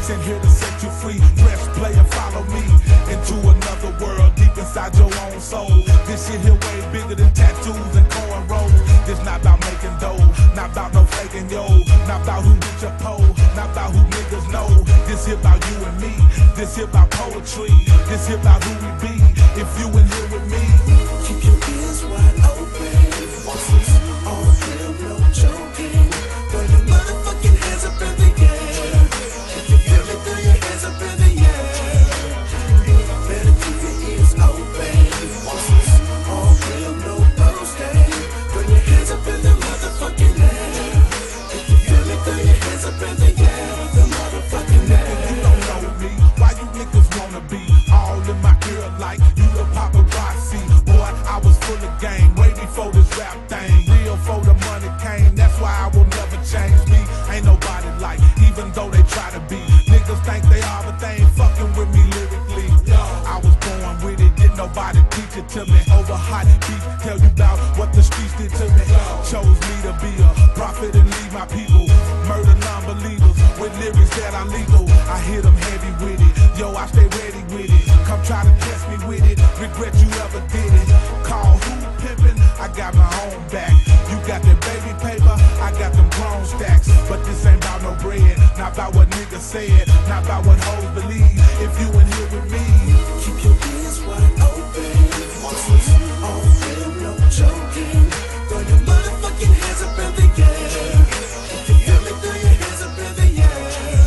sent here to set you free. Press play and follow me into another world deep inside your own soul. This shit here way bigger than tattoos and cornrows. This not about making dough, not about no faking yo, not about who get your pole, not about who niggas know. This here about you and me, this here about poetry, this here about who we be. If you in here with me, keep your ears wide open. This is all real, no joking. Throw your motherfucking hands up in the air. If you feel me, throw your hands up in the air. Better keep your ears open. This is all real, no boasting. Throw your hands up in the motherfucking air. If you feel me, throw your hands up in the air. The motherfucking air. you don't know me. Why you niggas wanna be all in my ear like you the paparazzi? Boy, I was full of game way before this rap thing. Real for the money came, that's why I will never change me. Ain't nobody like, even though they try to be. Niggas think they are, but they ain't fucking with me lyrically. I was born with it, didn't nobody teach it to me. Over hot beef, tell you about what the streets did to me. Chose me to be a prophet and lead my people. Murder non-believers with lyrics that are legal. I hit them heavy with it, yo, I stay ready with it. Come try to test me with it, regret you ever did it. Call who pimpin', I got my own back. You got that baby paper, I got them grown stacks. But this ain't about no bread, not about what niggas said, not about what hoes believe. If you in here with me, keep your ears wide open. This is all real, no joking. Throw your motherfucking hands up in the air. If you feel me, throw your hands up in the air.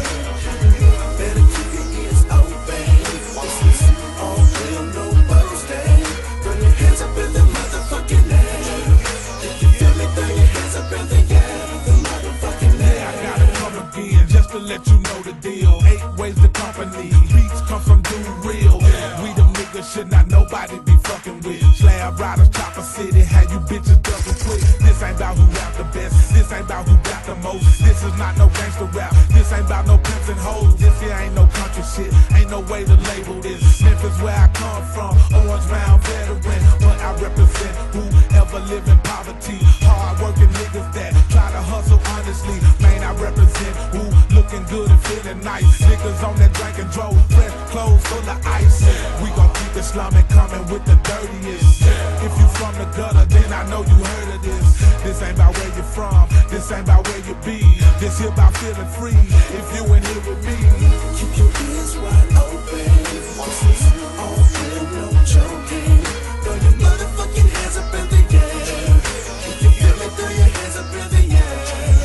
Better keep your ears open. This is all real, no boasting. Throw your hands up in the motherfucking air. If you feel me, throw your hands up in the air. The motherfucking air. yeah, I gotta come again just to let you know the deal. 8 ways to company, beats come from dude real. We them niggas should not nobody be fucking with. Slab riders, chopper city, how you bitches ducking quick. This ain't about who rap the best, this ain't about who got the most. This is not no gangster rap, this ain't about no pimps and hoes. This here ain't no country shit, ain't no way to label this. Memphis where I come from, Orange Mound veteran. But I represent whoever live in poverty. Hard working niggas that try to hustle honestly. Man, I represent who looking good and feeling nice. Niggas on that drink and drove, fresh clothes full of ice. We gon' keep it slumming, coming with the dirtiest. If you from the gutter, then I know you heard of this. This ain't about where you from, this ain't about where you be. This here about feeling free, if you in here with me. Keep your ears wide open. This is all real, no joking. Throw your motherfucking hands up in the air. If you feel me, throw your hands up in the air.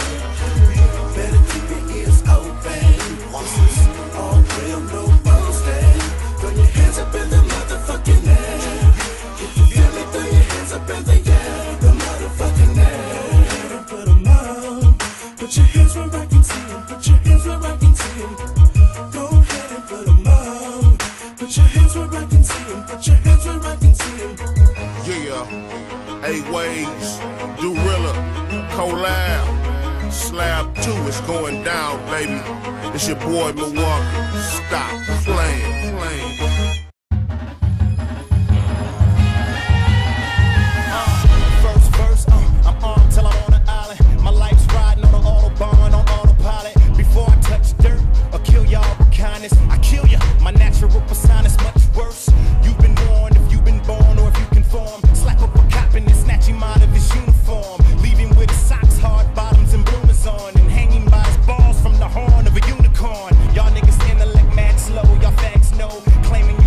Better keep your ears open. This is all real, no boasting. Throw your hands up in the motherfucking air. If you feel me, throw your hands up in the air. The motherfucking air. Put them on. Put your hands where I can see them. Put your hands where I can see them. Go ahead and put them on. Put your hands where I can see them. Put your hands where I can see them. Yeah, 8 ways, Gorilla, Collab, Slab 2 is going down, baby. It's your boy Milwaukee. Stop playing. First verse, I'm on till I'm on an island. My life's riding on an autobahn, on autopilot. Before I touch dirt or kill y'all with kindness, I kill ya. My natural persona's much worse. You've been warned if you've been born or if you conform. Slap up a cop and then snatch him out of his uniform. Leave him with his socks, hard bottoms, and bloomers on. And hanging by his balls from the horn of a unicorn. Y'all niggas intellect mad slow, y'all fags know. Claiming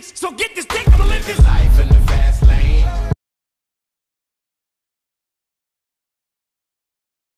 So get this dick, I'ma live this life.